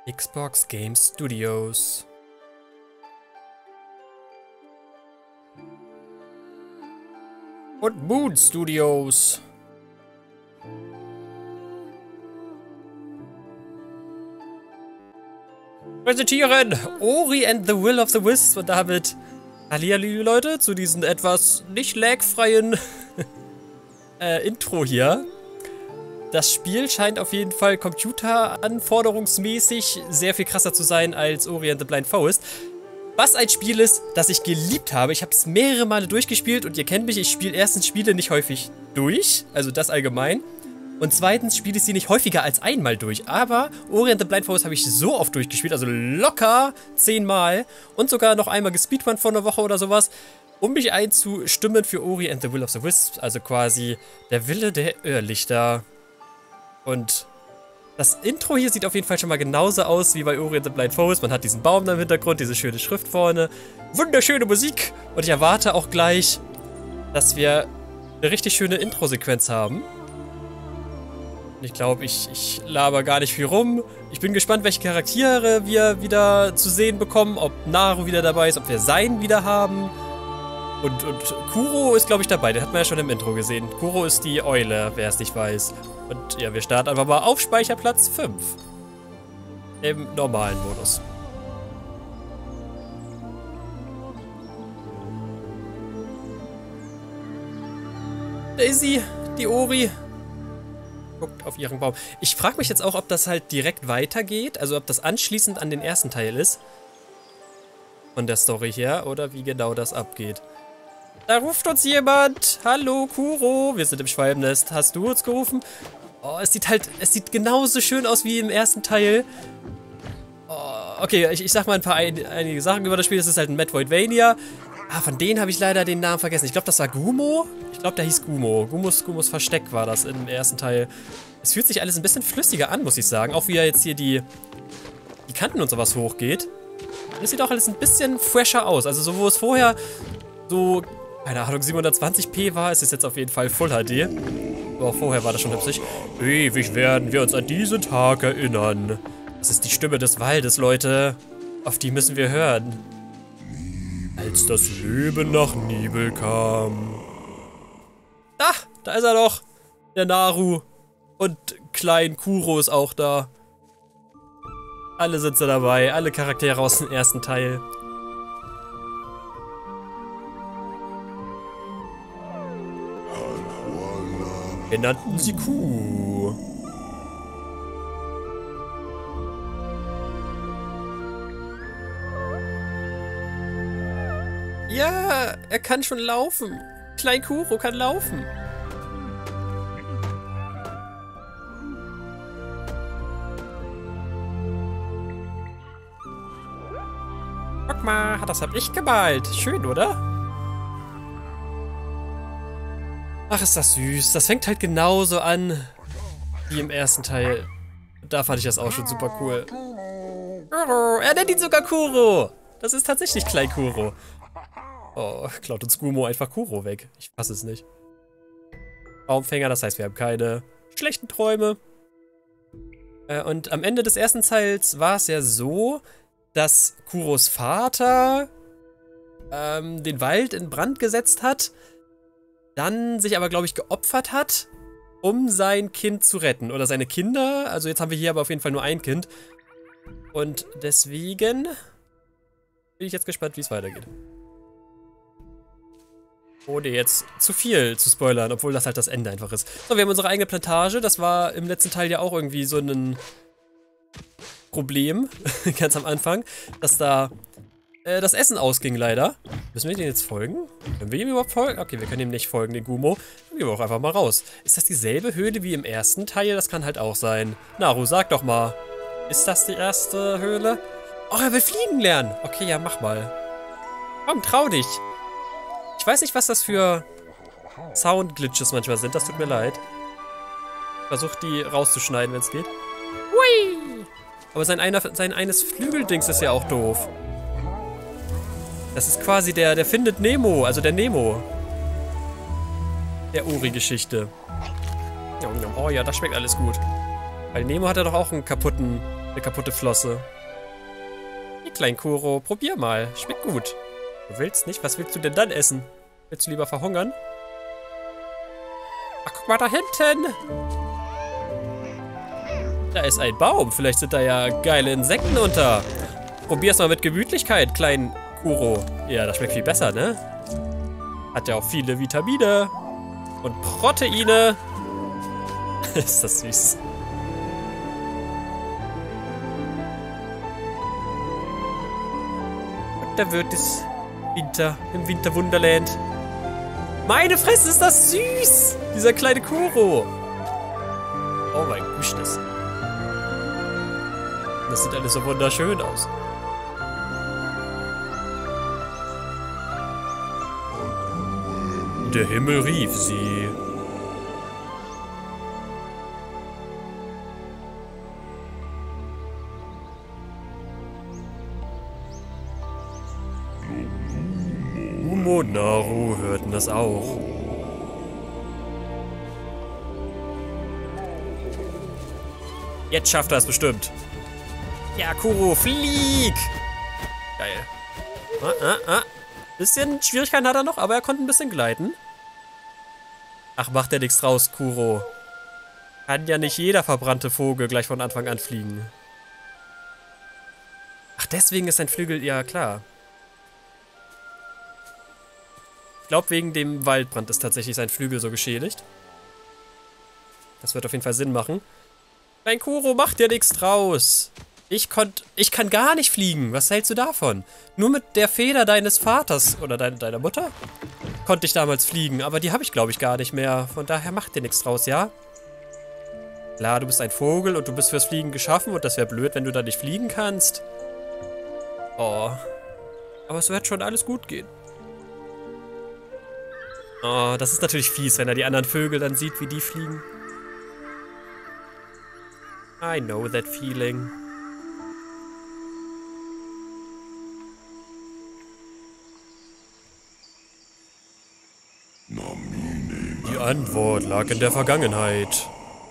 Xbox Game Studios. Und Moon Studios. Präsentieren Ori and the Will of the Wisps und damit hallihalli Leute zu diesem etwas nicht lagfreien Intro hier. Das Spiel scheint auf jeden Fall computeranforderungsmäßig sehr viel krasser zu sein als Ori and the Blind Forest. Was ein Spiel ist, das ich geliebt habe. Ich habe es mehrere Male durchgespielt und ihr kennt mich, ich spiele erstens Spiele nicht häufig durch, also das allgemein. Und zweitens spiele ich sie nicht häufiger als einmal durch. Aber Ori and the Blind Forest habe ich so oft durchgespielt, also locker 10 Mal und sogar noch einmal gespeedrunnt vor einer Woche oder sowas, um mich einzustimmen für Ori and the Will of the Wisps, also quasi der Wille der Irrlichter. Und das Intro hier sieht auf jeden Fall schon mal genauso aus wie bei Ori and the Blind Forest. Man hat diesen Baum da im Hintergrund, diese schöne Schrift vorne, wunderschöne Musik. Und ich erwarte auch gleich, dass wir eine richtig schöne Intro-Sequenz haben. Und ich glaube, ich laber gar nicht viel rum. Ich bin gespannt, welche Charaktere wir wieder zu sehen bekommen. Ob Naru wieder dabei ist, ob wir Sein wieder haben. Und Kuro ist, glaube ich, dabei. Den hat man ja schon im Intro gesehen. Kuro ist die Eule, wer es nicht weiß. Und ja, wir starten einfach mal auf Speicherplatz 5. Im normalen Modus. Daisy, die Ori, guckt auf ihren Baum. Ich frage mich jetzt auch, ob das halt direkt weitergeht. Also ob das anschließend an den ersten Teil ist. Von der Story her. Oder wie genau das abgeht. Da ruft uns jemand. Hallo, Kuro. Wir sind im Schwalbennest. Hast du uns gerufen? Oh, es sieht genauso schön aus wie im ersten Teil. Oh, okay, ich sag mal einige Sachen über das Spiel. Es ist halt ein Metroidvania. Ah, von denen habe ich leider den Namen vergessen. Ich glaube, das war Gumo. Ich glaube, der hieß Gumo. Gumos Versteck war das im ersten Teil. Es fühlt sich alles ein bisschen flüssiger an, muss ich sagen. Auch wie er jetzt hier die Kanten und sowas hochgeht. Das sieht auch alles ein bisschen fresher aus. Also so, wo es vorher so, keine Ahnung, 720p war, ist es jetzt auf jeden Fall Full HD. Aber auch vorher war das schon hübsch. Ewig werden wir uns an diesen Tag erinnern. Das ist die Stimme des Waldes, Leute. Auf die müssen wir hören. Als das Leben nach Nibel kam. Ah, da ist er doch. Der Naru. Und Klein Kuro ist auch da. Alle sind da dabei. Alle Charaktere aus dem ersten Teil. Wir nannten sie Kuh. Ja, er kann schon laufen. Klein Kuro kann laufen. Guck mal, das hab ich gemalt. Schön, oder? Ach, ist das süß. Das fängt halt genauso an wie im ersten Teil. Da fand ich das auch schon super cool. Kuro. Er nennt ihn sogar Kuro. Das ist tatsächlich Klein Kuro. Oh, klaut uns Gumo einfach Kuro weg. Ich fasse es nicht. Baumfänger, das heißt, wir haben keine schlechten Träume. Und am Ende des ersten Teils war es ja so, dass Kuros Vater den Wald in Brand gesetzt hat, dann sich aber, glaube ich, geopfert hat, um sein Kind zu retten. Oder seine Kinder. Also jetzt haben wir hier aber auf jeden Fall nur ein Kind. Und deswegen bin ich jetzt gespannt, wie es weitergeht. Ohne jetzt zu viel zu spoilern, obwohl das halt das Ende einfach ist. So, wir haben unsere eigene Plantage. Das war im letzten Teil ja auch irgendwie so ein Problem, ganz am Anfang, dass da das Essen ausging leider. Müssen wir denen jetzt folgen? Können wir ihm überhaupt folgen? Okay, wir können ihm nicht folgen, den Gumo. Dann gehen wir auch einfach mal raus. Ist das dieselbe Höhle wie im ersten Teil? Das kann halt auch sein. Naru, sag doch mal. Ist das die erste Höhle? Oh, er will fliegen lernen. Okay, ja, mach mal. Komm, trau dich. Ich weiß nicht, was das für Sound-Glitches manchmal sind. Das tut mir leid. Ich versuche die rauszuschneiden, wenn es geht. Hui! Aber sein eines Flügeldings ist ja auch doof. Das ist quasi der Findet Nemo, also der Nemo. Der Ori-Geschichte. Oh ja, das schmeckt alles gut. Weil Nemo hat ja doch auch einen kaputten Eine kaputte Flosse. Hier, klein Kuro, probier mal. Schmeckt gut. Du willst nicht? Was willst du denn dann essen? Willst du lieber verhungern? Ach, guck mal da hinten. Da ist ein Baum. Vielleicht sind da ja geile Insekten unter. Probier's mal mit Gemütlichkeit, klein Kuro. Ja, das schmeckt viel besser, ne? Hat ja auch viele Vitamine. Und Proteine. Ist das süß. Und da wird es Winter im Winterwunderland. Meine Fresse, ist das süß! Dieser kleine Kuro. Oh mein Gott, das sieht alles so wunderschön aus. Der Himmel rief sie. Momo und Naru hörten das auch. Jetzt schafft er es bestimmt. Ja, Kuro, flieg! Geil. Bisschen Schwierigkeiten hat er noch, aber er konnte ein bisschen gleiten. Ach, macht ja nichts draus, Kuro. Kann ja nicht jeder verbrannte Vogel gleich von Anfang an fliegen. Ach, deswegen ist sein Flügel, ja klar. Ich glaube, wegen dem Waldbrand ist tatsächlich sein Flügel so geschädigt. Das wird auf jeden Fall Sinn machen. Dein Kuro macht ja nichts draus. Ich kann gar nicht fliegen. Was hältst du davon? Nur mit der Feder deines Vaters oder deiner Mutter konnte ich damals fliegen. Aber die habe ich, glaube ich, gar nicht mehr. Von daher macht dir nichts draus, ja? Klar, du bist ein Vogel und du bist fürs Fliegen geschaffen. Und das wäre blöd, wenn du da nicht fliegen kannst. Oh. Aber es wird schon alles gut gehen. Oh, das ist natürlich fies, wenn er die anderen Vögel dann sieht, wie die fliegen. I know that feeling. Die Antwort lag in der Vergangenheit.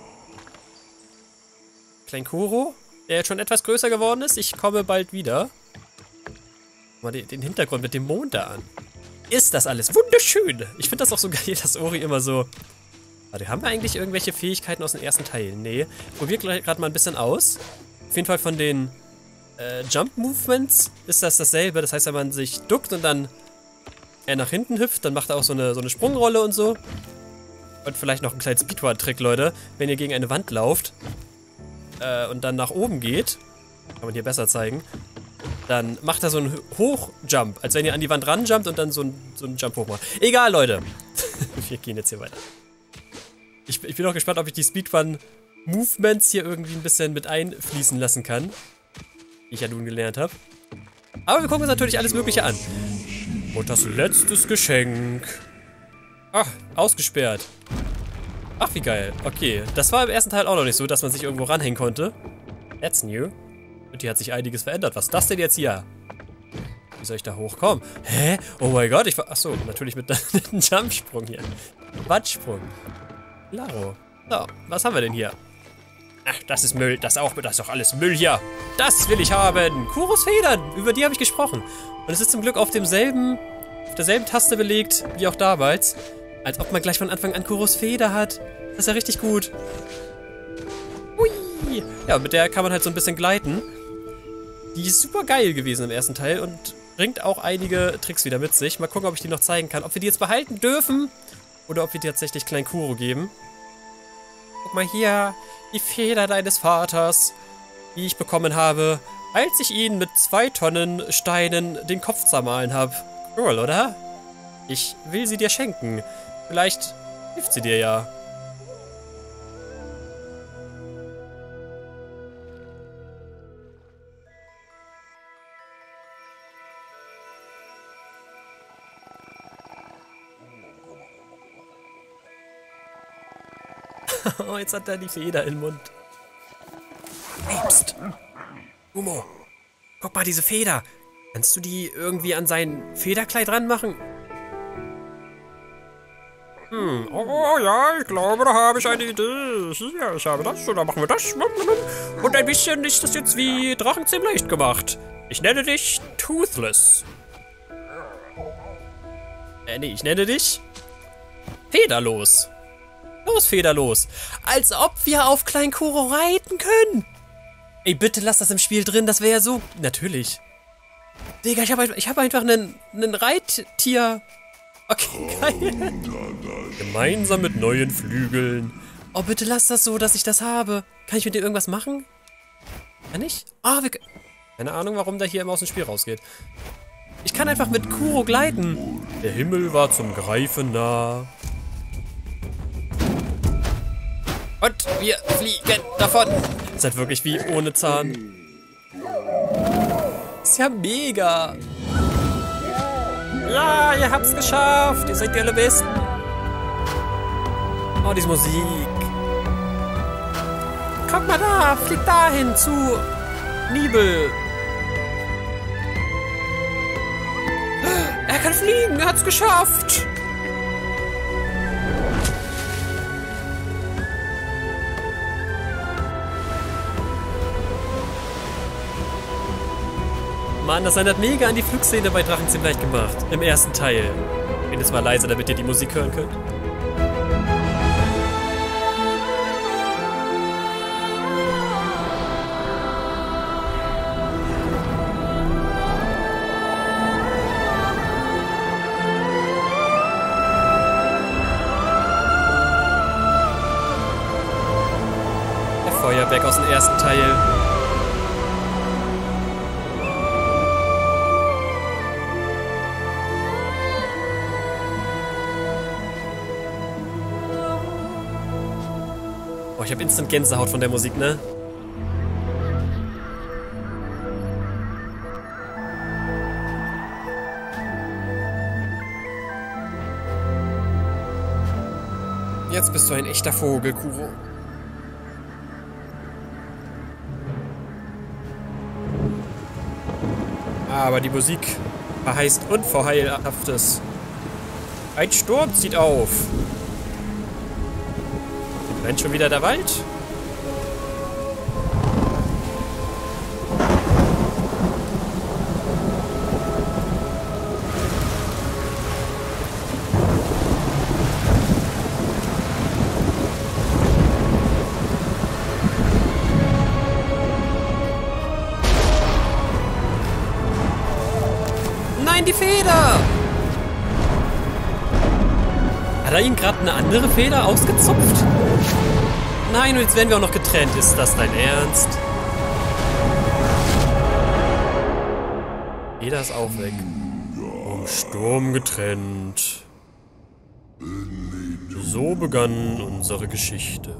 Klein Kuro, der jetzt schon etwas größer geworden ist, ich komme bald wieder. Mal den Hintergrund mit dem Mond da an. Ist das alles wunderschön. Ich finde das auch so geil, dass Ori immer so... Warte, haben wir eigentlich irgendwelche Fähigkeiten aus dem ersten Teil? Nee. Probiert gerade mal ein bisschen aus. Auf jeden Fall von den Jump-Movements ist das dasselbe. Das heißt, wenn man sich duckt und dann nach hinten hüpft, dann macht er auch so eine Sprungrolle und so. Und vielleicht noch einen kleinen Speedrun-Trick, Leute. Wenn ihr gegen eine Wand lauft und dann nach oben geht, kann man hier besser zeigen, dann macht er so einen Hochjump, als wenn ihr an die Wand ranjumpt und dann so einen Jump hoch macht. Egal, Leute. Wir gehen jetzt hier weiter. Ich bin auch gespannt, ob ich die Speedrun-Movements hier irgendwie ein bisschen mit einfließen lassen kann. Wie ich ja nun gelernt habe. Aber wir gucken uns natürlich alles Mögliche an. Und das letztes Geschenk. Ach, ausgesperrt. Ach, wie geil. Okay, das war im ersten Teil auch noch nicht so, dass man sich irgendwo ranhängen konnte. That's new. Und hier hat sich einiges verändert. Was ist das denn jetzt hier? Wie soll ich da hochkommen? Hä? Oh mein Gott, achso, natürlich mit einem Jumpsprung hier. Wandsprung. Klaro. So, was haben wir denn hier? Ach, das ist Müll. Das ist doch alles Müll hier. Das will ich haben. Kuros Federn. Über die habe ich gesprochen. Und es ist zum Glück auf derselben Taste belegt, wie auch damals. Als ob man gleich von Anfang an Kuros Feder hat. Das ist ja richtig gut. Hui. Ja, mit der kann man halt so ein bisschen gleiten. Die ist super geil gewesen im ersten Teil und bringt auch einige Tricks wieder mit sich. Mal gucken, ob ich die noch zeigen kann. Ob wir die jetzt behalten dürfen oder ob wir die tatsächlich Klein Kuro geben. Guck mal hier, die Feder deines Vaters, die ich bekommen habe, als ich ihn mit 2 Tonnen Steinen den Kopf zermahlen habe. Cool, oder? Ich will sie dir schenken. Vielleicht hilft sie dir ja. Oh, jetzt hat er die Feder im Mund. Hey, pst. Momo, guck mal, diese Feder. Kannst du die irgendwie an sein Federkleid ranmachen? Oh ja, ich glaube, da habe ich eine Idee. Hier, ich habe das und dann machen wir das. Und ein bisschen ist das jetzt wie Drachenzähm leicht gemacht. Ich nenne dich Toothless. Nee, ich nenne dich Federlos. Los, Federlos. Als ob wir auf Klein Kuro reiten können. Ey, bitte lass das im Spiel drin, das wäre ja so... Natürlich. Digga, ich hab einfach einen Reittier... Okay, geil. Gemeinsam mit neuen Flügeln. Oh, bitte lass das so, dass ich das habe. Kann ich mit dir irgendwas machen? Kann ich? Ah, keine Ahnung, warum der hier immer aus dem Spiel rausgeht. Ich kann einfach mit Kuro gleiten. Der Himmel war zum Greifen nah. Und wir fliegen davon. Ist halt wirklich wie ohne Zahn. Ist ja mega. Ja, ihr habt's geschafft. Ihr seid die allerbesten. Oh, diese Musik. Kommt mal da, fliegt dahin zu Nibel. Er kann fliegen, er hat's geschafft. Mann, das erinnert mega an die Flugszene bei Drachenzähm leicht gemacht. Im ersten Teil. Ich bin jetzt mal leise, damit ihr die Musik hören könnt. Der Feuerberg aus dem ersten Teil. Oh, ich habe instant Gänsehaut von der Musik, ne? Jetzt bist du ein echter Vogel, Kuro. Aber die Musik verheißt Unvorheilhaftes. Ein Sturm zieht auf. Brennt schon wieder der Wald? Nein, die Feder! Hat er ihm gerade eine andere Feder ausgezupft? Nein, und jetzt werden wir auch noch getrennt. Ist das dein Ernst? Feder ist auch weg. Vom Sturm getrennt. So begann unsere Geschichte.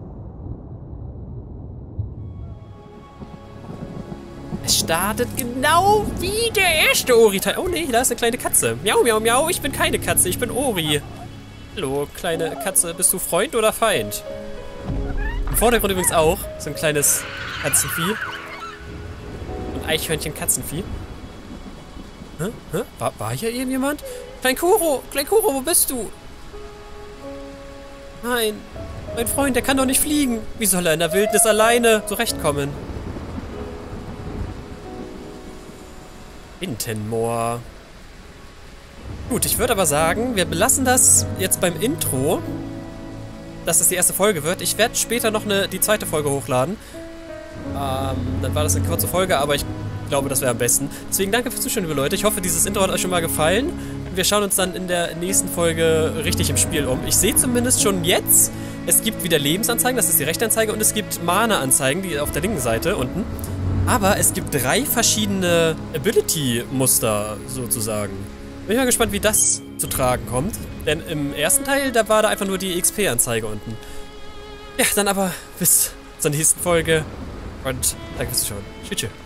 Es startet genau wie der erste Ori-Teil. Oh nee, da ist eine kleine Katze. Miau, miau, miau. Ich bin keine Katze, ich bin Ori. Hallo, kleine Katze. Bist du Freund oder Feind? Im Vordergrund übrigens auch. So ein kleines Katzenvieh. Ein Eichhörnchen-Katzenvieh. Hä? Hä? War hier irgendjemand? Klein Kuro, wo bist du? Nein, mein Freund, der kann doch nicht fliegen. Wie soll er in der Wildnis alleine zurechtkommen? Wintenmoor. Gut, ich würde aber sagen, wir belassen das jetzt beim Intro, dass das die erste Folge wird. Ich werde später noch die zweite Folge hochladen. Dann war das eine kurze Folge, aber ich glaube, das wäre am besten. Deswegen danke fürs Zuschauen, liebe Leute. Ich hoffe, dieses Intro hat euch schon mal gefallen. Wir schauen uns dann in der nächsten Folge richtig im Spiel um. Ich sehe zumindest schon jetzt, es gibt wieder Lebensanzeigen, das ist die rechte Anzeige, und es gibt Mana-Anzeigen, die auf der linken Seite unten. Aber es gibt 3 verschiedene Ability-Muster sozusagen. Bin ich mal gespannt, wie das zu tragen kommt. Denn im ersten Teil, da war da einfach nur die XP-Anzeige unten. Ja, dann aber bis zur nächsten Folge. Und danke fürs Zuschauen. Tschüss.